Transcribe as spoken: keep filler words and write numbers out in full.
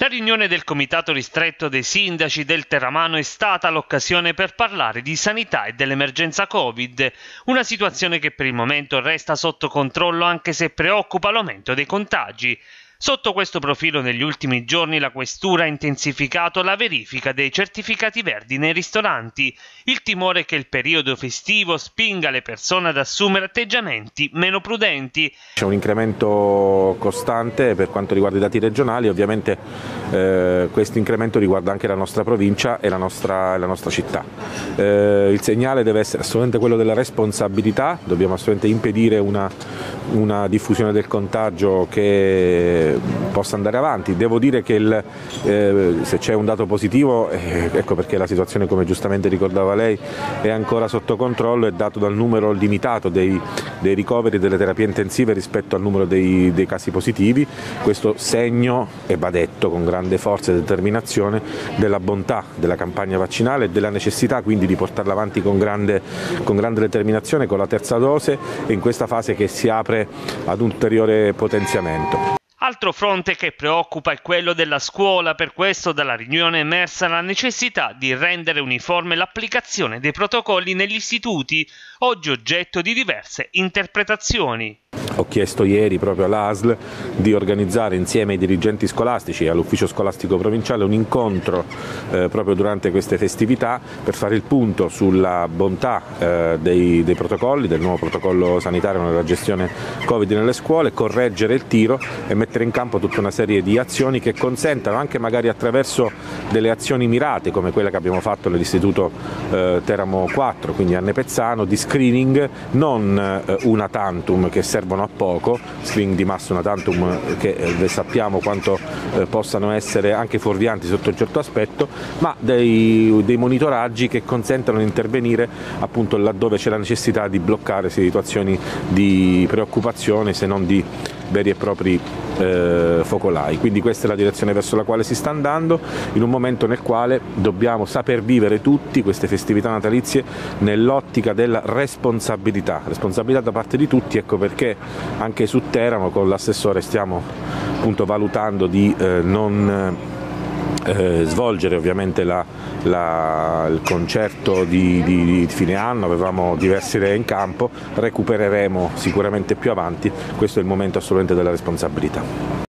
La riunione del comitato ristretto dei sindaci del Terramano è stata l'occasione per parlare di sanità e dell'emergenza Covid, una situazione che per il momento resta sotto controllo anche se preoccupa l'aumento dei contagi. Sotto questo profilo negli ultimi giorni la Questura ha intensificato la verifica dei certificati verdi nei ristoranti. Il timore è che il periodo festivo spinga le persone ad assumere atteggiamenti meno prudenti. C'è un incremento costante per quanto riguarda i dati regionali, ovviamente eh, questo incremento riguarda anche la nostra provincia e la nostra, la nostra città. Eh, il segnale deve essere assolutamente quello della responsabilità, dobbiamo assolutamente impedire una, una diffusione del contagio che possa andare avanti. Devo dire che il, eh, se c'è un dato positivo, eh, ecco perché la situazione, come giustamente ricordava lei, è ancora sotto controllo, è dato dal numero limitato dei, dei ricoveri e delle terapie intensive rispetto al numero dei, dei casi positivi. Questo segno, e va detto con grande forza e determinazione, della bontà della campagna vaccinale e della necessità quindi di portarla avanti con grande, con grande determinazione con la terza dose e in questa fase che si apre ad ulteriore potenziamento. Altro fronte che preoccupa è quello della scuola, per questo dalla riunione è emersa la necessità di rendere uniforme l'applicazione dei protocolli negli istituti, oggi oggetto di diverse interpretazioni. Ho chiesto ieri proprio all'A S L di organizzare insieme ai dirigenti scolastici e all'ufficio scolastico provinciale un incontro eh, proprio durante queste festività per fare il punto sulla bontà eh, dei, dei protocolli, del nuovo protocollo sanitario nella gestione Covid nelle scuole, correggere il tiro e mettere in campo tutta una serie di azioni che consentano, anche magari attraverso delle azioni mirate come quella che abbiamo fatto nell'istituto eh, Teramo quattro, quindi a Nepezzano, di screening non eh, una tantum che servono a poco, screening di massa una tantum che eh, sappiamo quanto eh, possano essere anche fuorvianti sotto un certo aspetto, ma dei, dei monitoraggi che consentano di intervenire appunto laddove c'è la necessità di bloccare situazioni di preoccupazione, se non di veri e propri eh, focolai. Quindi questa è la direzione verso la quale si sta andando, in un momento nel quale dobbiamo saper vivere tutti queste festività natalizie nell'ottica della responsabilità, responsabilità da parte di tutti. Ecco perché anche su Teramo con l'assessore stiamo appunto valutando di eh, non eh, svolgere ovviamente la, la, il concerto di, di, di fine anno. Avevamo diverse idee in campo, recupereremo sicuramente più avanti, questo è il momento assolutamente della responsabilità.